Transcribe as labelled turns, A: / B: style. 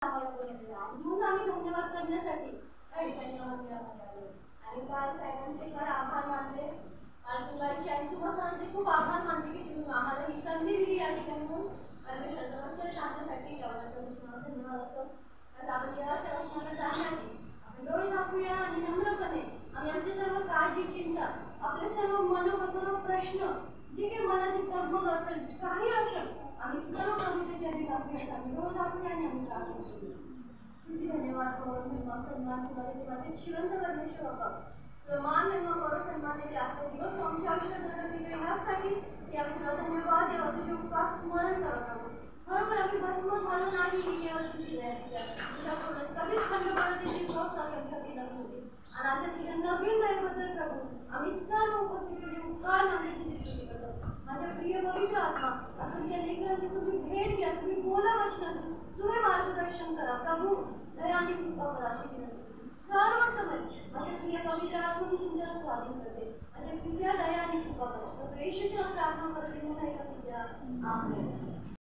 A: म्हणून आम्ही धन्यवाद करण्यासाठी या ठिकाणी मंदिरामध्ये आलो आणि बाळ साहेबांचे फार आभार मानले. बाळगुलाची आणि तुम्हा सरांचे खूप आभार मानते की तुम्ही आम्हाला ही संधी दिली या ठिकाणी म्हणून परमेश्वराचा उच्चार सांगण्यासाठी त्याबद्दल तुम्हाला धन्यवाद असतो. आज आपण देवाच्या वचनाला जाण्याआधी आपण डोळे झाकूया आणि नम्रपणे आम्ही आमची सर्व काळजी चिंता आपले सर्व सर्व प्रश्न जे काही मनाची तगमग असेल काही असेल आम्ही सर्व प्रभूच्या चरणी टाकूया. आम्ही डोळे झाकूया आणि आम्ही प्रार्थना करूया. तुझे धन्यवाद करून महिमा सन्मान तुला देते माझे जिवंत परमेश्वर बाबा. मान महिमा करो सन्मान देते आजचा दिवस तू आमच्या आयुष्यात जगत यासाठी की आम्ही तुला धन्यवाद देवा. तुझे उपकार स्मरण करत आहोत. बरोबर आम्ही भस्म झालो नाही ही केवळ तुझी दया तुझ्या कधीच खंड पडत त्याची प्रोत्साहन आमच्या दिला होते आणि आता तुझ्या नवीन दयेबद्दल प्रभू आम्ही सर्व उपस्थितीचे उपकार आम्ही तुझी स्तुती करतो. माझ्या प्रिय पवित्र आत्मा तुमच्या लेकरांची तुम्ही भेट घ्या. तुम्ही बोला वचनात तुम्ही मार्गदर्शन करा प्रभू. दया आणि कृपा करा अशी विनंती. सर्व समय माझ्या प्रिय पवित्र आत्मा मी तुमच्या स्वाधीन करते. माझ्या प्रिय दया आणि कृपा करा. येशूची प्रार्थना करते. आमेन.